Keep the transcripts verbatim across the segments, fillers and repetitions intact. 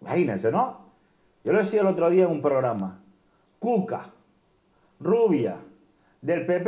Imagínense, ¿no? Yo lo decía el otro día en un programa. Cuca, rubia, del P P,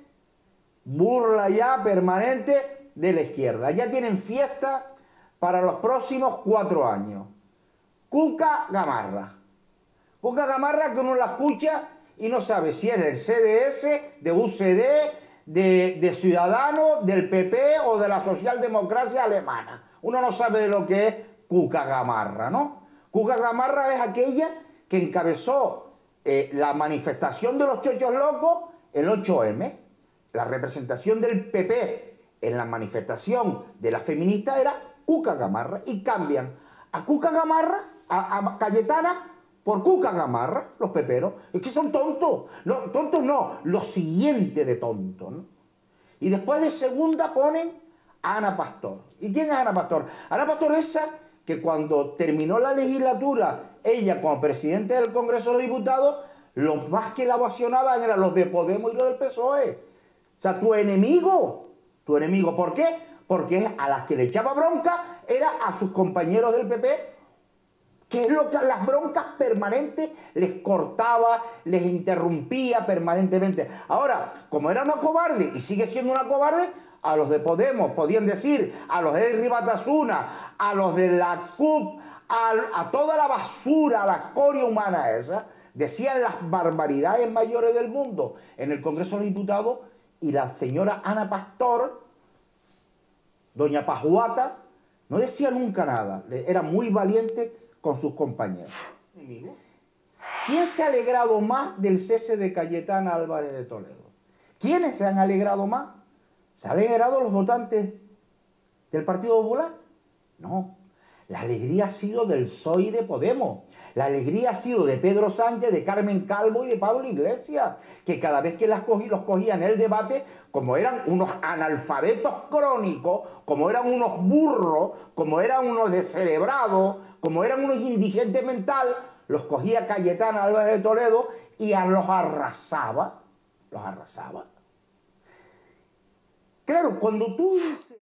burla ya permanente de la izquierda. Ya tienen fiesta para los próximos cuatro años. Cuca Gamarra. Cuca Gamarra que uno la escucha y no sabe si es del C D S, de U C D, de, de Ciudadanos, del P P o de la socialdemocracia alemana. Uno no sabe de lo que es Cuca Gamarra, ¿no? Cuca Gamarra es aquella que encabezó eh, la manifestación de los chochos locos el ocho eme. La representación del P P en la manifestación de la feminista era Cuca Gamarra y cambian a Cuca Gamarra, a, a Cayetana, por Cuca Gamarra, los peperos. Es que son tontos. No, tontos no, lo siguiente de tontos, ¿no? Y después de segunda ponen a Ana Pastor. ¿Y quién es Ana Pastor? Ana Pastor es esa que cuando terminó la legislatura, ella como presidente del Congreso de los Diputados, los más que la ovacionaban eran los de Podemos y los del P S O E. O sea, tu enemigo, tu enemigo. ¿Por qué? Porque a las que le echaba bronca era a sus compañeros del P P, que es lo que las broncas permanentes les cortaba, les interrumpía permanentemente. Ahora, como era una cobarde y sigue siendo una cobarde, a los de Podemos podían decir, a los de Ribatasuna, a los de la C U P, a, a toda la basura, a la escoria humana esa, decían las barbaridades mayores del mundo en el Congreso de los Diputados, y la señora Ana Pastor, doña Pajuata, no decía nunca nada, era muy valiente con sus compañeros. ¿Quién se ha alegrado más del cese de Cayetana Álvarez de Toledo? ¿Quiénes se han alegrado más? ¿Se han alegrado los votantes del Partido Popular? No. La alegría ha sido del P S O E y de Podemos. La alegría ha sido de Pedro Sánchez, de Carmen Calvo y de Pablo Iglesias, que cada vez que las cogí, los cogían en el debate, como eran unos analfabetos crónicos, como eran unos burros, como eran unos descerebrados, como eran unos indigentes mental, los cogía Cayetana Álvarez de Toledo y los arrasaba. Los arrasaba. Claro, cuando tú dices...